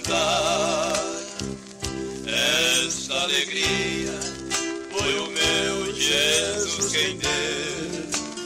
cantar. Esta alegria foi o meu Jesus quem deu.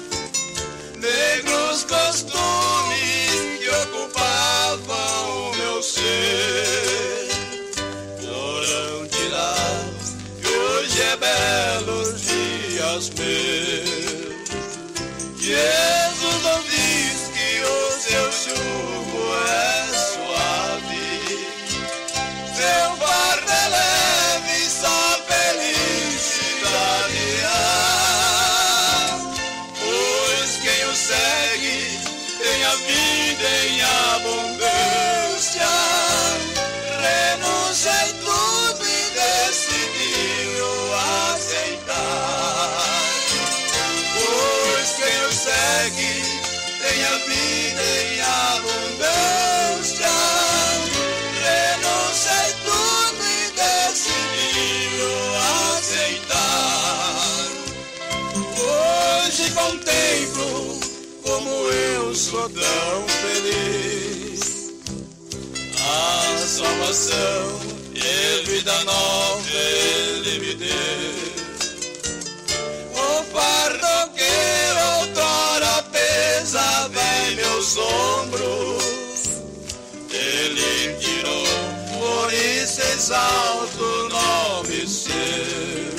Negros costumes que ocupavam o meu ser foram tirados e hoje é belos dias meus. Jesus não diz que o seu jugo é suave, seu fardo é leve, só felicidade há. Pois quem o segue tem a vida em abundância, renuncia em tudo e decidiu aceitar. Pois quem o segue tem a vida em abundância, renuncia em tudo e decidiu aceitar. Hoje contemplo como eu sou tão feliz, a salvação e vida nova Ele me deu. O fardo que outrora pesava em meus ombros, Ele tirou, por isso exalto o nome seu.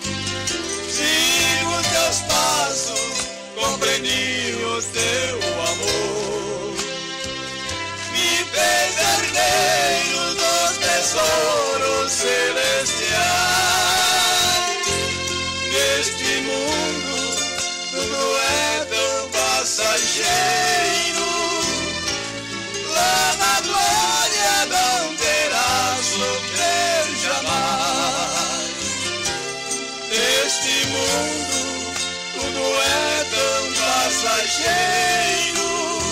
Sigo os teus passos, compreendi o teu amor, me fez herdeiro dos tesouros celestiais. Neste mundo tudo é tão passageiro, lá na glória não terá sofrer jamais. Neste mundo tudo é tão passageiro,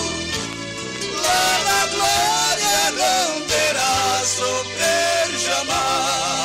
lá na glória não terá sofrer jamais.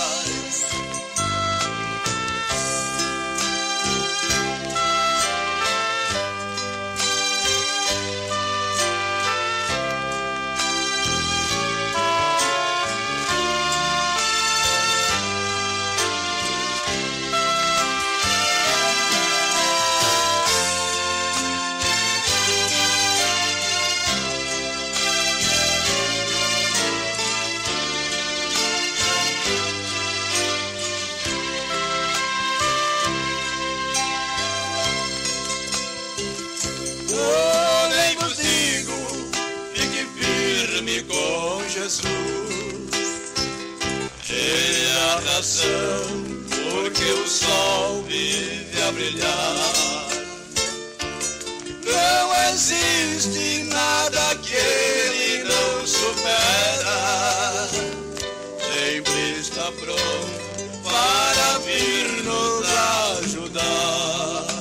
Porém vos digo, fique firme com Jesus, Ele é a razão porque o sol vive a brilhar. Não existe nada que Ele não supera, sempre está pronto para vir nos ajudar.